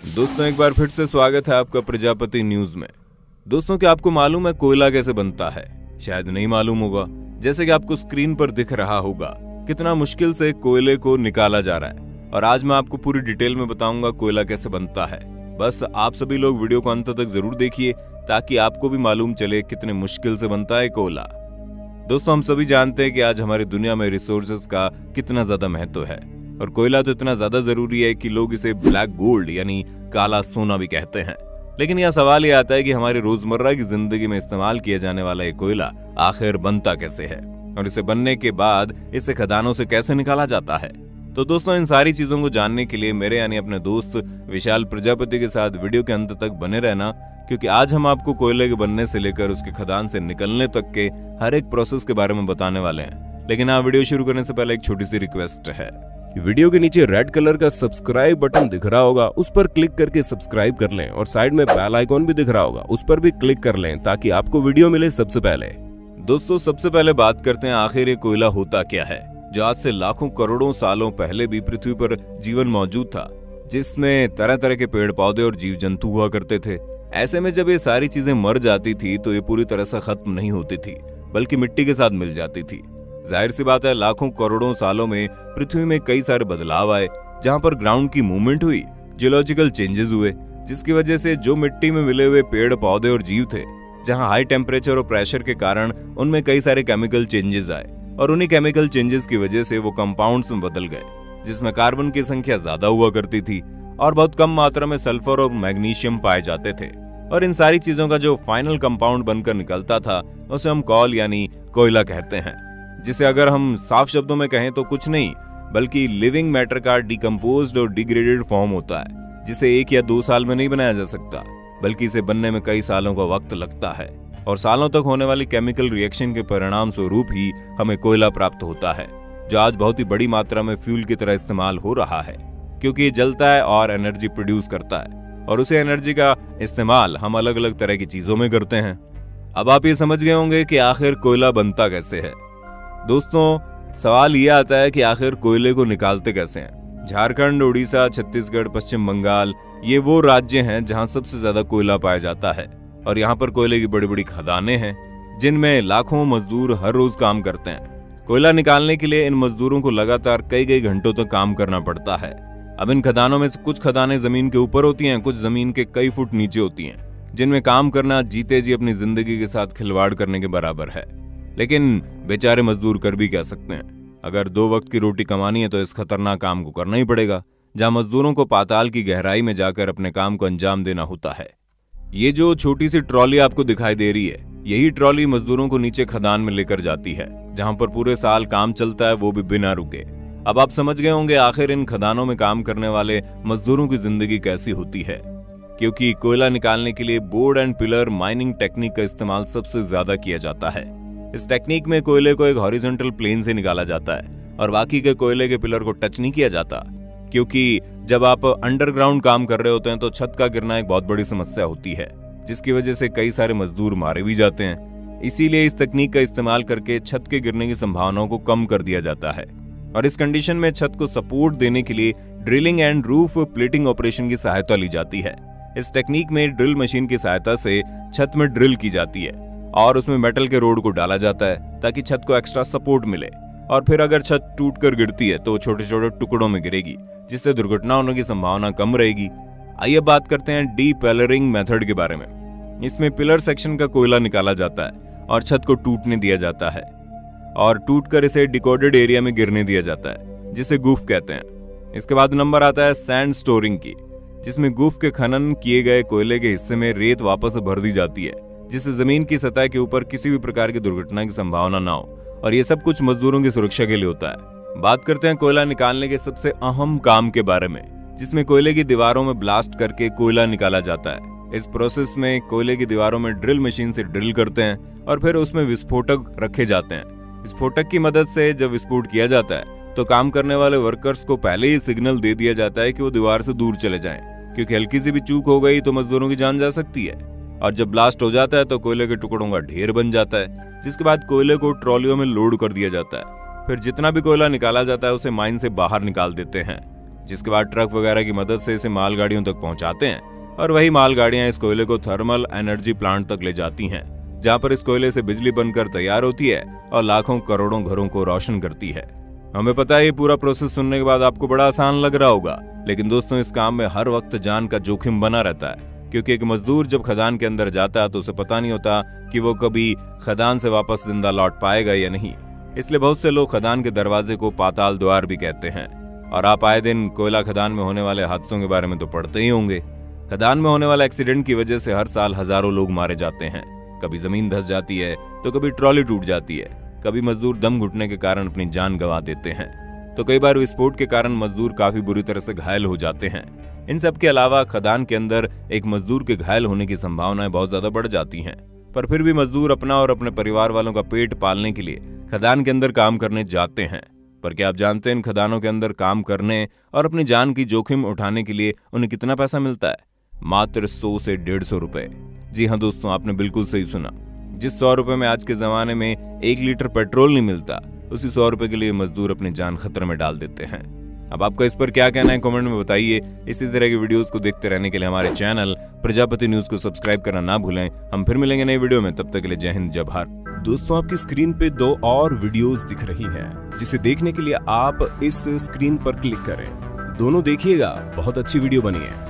दोस्तों एक बार फिर से स्वागत है आपका प्रजापति न्यूज में। दोस्तों क्या आपको मालूम है कोयला कैसे बनता है? शायद नहीं मालूम होगा। जैसे कि आपको स्क्रीन पर दिख रहा होगा कितना मुश्किल से कोयले को निकाला जा रहा है, और आज मैं आपको पूरी डिटेल में बताऊंगा कोयला कैसे बनता है। बस आप सभी लोग वीडियो को अंत तक जरूर देखिए ताकि आपको भी मालूम चले कितने मुश्किल से बनता है कोयला। दोस्तों हम सभी जानते हैं कि आज हमारी दुनिया में रिसोर्सेज का कितना ज्यादा महत्व है, और कोयला तो इतना ज्यादा जरूरी है कि लोग इसे ब्लैक गोल्ड यानी काला सोना भी कहते हैं। लेकिन यह सवाल ये आता है कि हमारी रोजमर्रा की जिंदगी में इस्तेमाल किया जाने वाला ये कोयला आखिर बनता कैसे है, और इसे बनने के बाद इसे खदानों से कैसे निकाला जाता है। तो दोस्तों इन सारी चीजों को जानने के लिए मेरे यानी अपने दोस्त विशाल प्रजापति के साथ वीडियो के अंत तक बने रहना, क्योंकि आज हम आपको कोयले के बनने से लेकर उसके खदान से निकलने तक के हर एक प्रोसेस के बारे में बताने वाले हैं। लेकिन वीडियो शुरू करने से पहले एक छोटी सी रिक्वेस्ट है। वीडियो के नीचे रेड कलर का सब्सक्राइब बटन दिख रहा होगा, उस पर क्लिक करके सब्सक्राइब कर लें, और साइड में बेल आइकॉन भी दिख रहा होगा, उस पर भी क्लिक कर लें ताकि आपको वीडियो मिले सबसे पहले। दोस्तों सबसे पहले बात करते हैं आखिर ये कोयला होता क्या है, जो आज से लाखों करोड़ों सालों पहले भी पृथ्वी पर जीवन मौजूद था, जिसमें तरह तरह के पेड़ पौधे और जीव जंतु हुआ करते थे। ऐसे में जब ये सारी चीजें मर जाती थी तो ये पूरी तरह से खत्म नहीं होती थी, बल्कि मिट्टी के साथ मिल जाती थी। जाहिर सी बात है लाखों करोड़ों सालों में पृथ्वी में कई सारे बदलाव आए, जहां पर ग्राउंड की मूवमेंट हुई, जियोलॉजिकल चेंजेस हुए, जिसकी वजह से जो मिट्टी में मिले हुए पेड़ पौधे और जीव थे, जहां हाई टेम्परेचर और प्रेशर के कारण उनमें कई सारे केमिकल चेंजेस आए, और उन्हीं केमिकल चेंजेस की वजह से वो कंपाउंड्स में बदल गए, जिसमें कार्बन की संख्या ज्यादा हुआ करती थी और बहुत कम मात्रा में सल्फर और मैग्नीशियम पाए जाते थे। और इन सारी चीजों का जो फाइनल कंपाउंड बनकर निकलता था उसे हम कॉल यानी कोयला कहते हैं, जिसे अगर हम साफ शब्दों में कहें तो कुछ नहीं बल्कि लिविंग मैटर का डिकम्पोज्ड और डिग्रेडेड फॉर्म होता है, जिसे 1 या 2 साल में नहीं बनाया जा सकता, बल्कि इसे बनने में कई सालों का वक्त लगता है, और सालों तक होने वाली केमिकल रिएक्शन के परिणाम स्वरूप ही हमें कोयला प्राप्त होता है, जो आज बहुत ही बड़ी मात्रा में फ्यूल की तरह इस्तेमाल हो रहा है, क्योंकि ये जलता है और एनर्जी प्रोड्यूस करता है, और उसी एनर्जी का इस्तेमाल हम अलग अलग तरह की चीजों में करते हैं। अब आप ये समझ गए होंगे कि आखिर कोयला बनता कैसे है। दोस्तों सवाल ये आता है कि आखिर कोयले को निकालते कैसे हैं। झारखंड, उड़ीसा, छत्तीसगढ़, पश्चिम बंगाल ये वो राज्य हैं जहां सबसे ज्यादा कोयला पाया जाता है, और यहाँ पर कोयले की बड़ी बड़ी खदानें हैं जिनमें लाखों मजदूर हर रोज काम करते हैं। कोयला निकालने के लिए इन मजदूरों को लगातार कई घंटों तक काम करना पड़ता है। अब इन खदानों में से कुछ खदानें जमीन के ऊपर होती हैं, कुछ जमीन के कई फुट नीचे होती हैं, जिनमें काम करना जीते जी अपनी जिंदगी के साथ खिलवाड़ करने के बराबर है। लेकिन बेचारे मजदूर कर भी क्या सकते हैं। अगर 2 वक्त की रोटी कमानी है तो इस खतरनाक काम को करना ही पड़ेगा, जहां मजदूरों को पाताल की गहराई में जाकर अपने काम को अंजाम देना होता है। ये जो छोटी सी ट्रॉली आपको दिखाई दे रही है, यही ट्रॉली मजदूरों को नीचे खदान में लेकर जाती है, जहां पर पूरे साल काम चलता है, वो भी बिना रुके। अब आप समझ गए होंगे आखिर इन खदानों में काम करने वाले मजदूरों की जिंदगी कैसी होती है, क्योंकि कोयला निकालने के लिए board and pillar mining technique का इस्तेमाल सबसे ज्यादा किया जाता है। इस टेक्निक में कोयले को एक हॉरिजॉन्टल प्लेन से निकाला जाता है, और बाकी के कोयले के पिलर को टच नहीं किया जाता, क्योंकि जब आप अंडरग्राउंड काम कर रहे होते हैं तो छत का गिरना एक बहुत बड़ी समस्या होती है, जिसकी वजह से कई सारे मजदूर मारे भी जाते हैं। इसीलिए इस तकनीक का इस्तेमाल करके छत के गिरने की संभावनाओं को कम कर दिया जाता है, और इस कंडीशन में छत को सपोर्ट देने के लिए drilling and roof plating operation की सहायता ली जाती है। इस टेक्निक में ड्रिल मशीन की सहायता से छत में ड्रिल की जाती है, और उसमें मेटल के रोड को डाला जाता है ताकि छत को एक्स्ट्रा सपोर्ट मिले, और फिर अगर छत टूटकर गिरती है तो छोटे छोटे टुकड़ों में गिरेगी, जिससे दुर्घटना होने की संभावना कम रहेगी। आइए बात करते हैं डीपेलरिंग मेथड के बारे में। इसमें पिलर सेक्शन का कोयला निकाला जाता है और छत को टूटने दिया जाता है, और टूटकर इसे डिकोडेड एरिया में गिरने दिया जाता है, जिसे गूफ कहते हैं। इसके बाद नंबर आता है सैंड स्टोरिंग की, जिसमें गूफ के खनन किए गए कोयले के हिस्से में रेत वापस भर दी जाती है, जिससे जमीन की सतह के ऊपर किसी भी प्रकार की दुर्घटना की संभावना ना हो, और ये सब कुछ मजदूरों की सुरक्षा के लिए होता है। बात करते हैं कोयला निकालने के सबसे अहम काम के बारे में, जिसमें कोयले की दीवारों में ब्लास्ट करके कोयला निकाला जाता है। इस प्रोसेस में कोयले की दीवारों में ड्रिल मशीन से ड्रिल करते हैं, और फिर उसमें विस्फोटक रखे जाते हैं। विस्फोटक की मदद से जब विस्फोट किया जाता है तो काम करने वाले वर्कर्स को पहले ही सिग्नल दे दिया जाता है कि वो दीवार से दूर चले जाएं, क्योंकि हल्की सी भी चूक हो गई तो मजदूरों की जान जा सकती है। और जब ब्लास्ट हो जाता है तो कोयले के टुकड़ों का ढेर बन जाता है, जिसके बाद कोयले को ट्रॉलियों में लोड कर दिया जाता है। फिर जितना भी कोयला निकाला जाता है उसे माइन से बाहर निकाल देते हैं। जिसके बाद ट्रक वगैरह की मदद से इसे मालगाड़ियों तक पहुंचाते हैं और वही मालगाड़ियां इस कोयले को थर्मल एनर्जी प्लांट तक ले जाती हैं, जहां पर इस कोयले से बिजली बनकर तैयार होती है और लाखों करोड़ों घरों को रोशन करती है। हमें पता है ये पूरा प्रोसेस सुनने के बाद आपको बड़ा आसान लग रहा होगा, लेकिन दोस्तों इस काम में हर वक्त जान का जोखिम बना रहता है, क्योंकि एक मजदूर जब खदान के अंदर जाता है तो उसे पता नहीं होता कि वो कभी खदान से वापस जिंदा लौट पाएगा या नहीं। इसलिए बहुत से लोग खदान के दरवाजे को पाताल द्वार भी कहते हैं। और आप आए दिन कोयला खदान में होने वाले हादसों के बारे में तो पढ़ते ही होंगे। खदान में होने वाले एक्सीडेंट की वजह से हर साल हजारों लोग मारे जाते हैं। कभी जमीन धंस जाती है तो कभी ट्रॉली टूट जाती है, कभी मजदूर दम घुटने के कारण अपनी जान गंवा देते हैं, तो कई बार विस्फोट के कारण मजदूर काफी बुरी तरह से घायल हो जाते हैं। इन सब के अलावा खदान के अंदर एक मजदूर के घायल होने की संभावनाएं बहुत ज्यादा बढ़ जाती हैं, पर फिर भी मजदूर अपना और अपने परिवार वालों का पेट पालने के लिए खदान के अंदर काम करने जाते हैं। पर क्या आप जानते हैं इन खदानों के अंदर काम करने और अपनी जान की जोखिम उठाने के लिए उन्हें कितना पैसा मिलता है? मात्र 100 से 150 रुपए। जी हाँ दोस्तों, आपने बिल्कुल सही सुना। जिस 100 रुपए में आज के जमाने में 1 लीटर पेट्रोल नहीं मिलता, उसी 100 रुपए के लिए मजदूर अपनी जान खतरे में डाल देते हैं। अब आपका इस पर क्या कहना है कमेंट में बताइए। इसी तरह की वीडियोस को देखते रहने के लिए हमारे चैनल प्रजापति न्यूज को सब्सक्राइब करना ना भूलें। हम फिर मिलेंगे नई वीडियो में, तब तक के लिए जय हिंद जय भारत। दोस्तों आपकी स्क्रीन पे 2 और वीडियोस दिख रही हैं, जिसे देखने के लिए आप इस स्क्रीन पर क्लिक करें। दोनों देखिएगा, बहुत अच्छी वीडियो बनी है।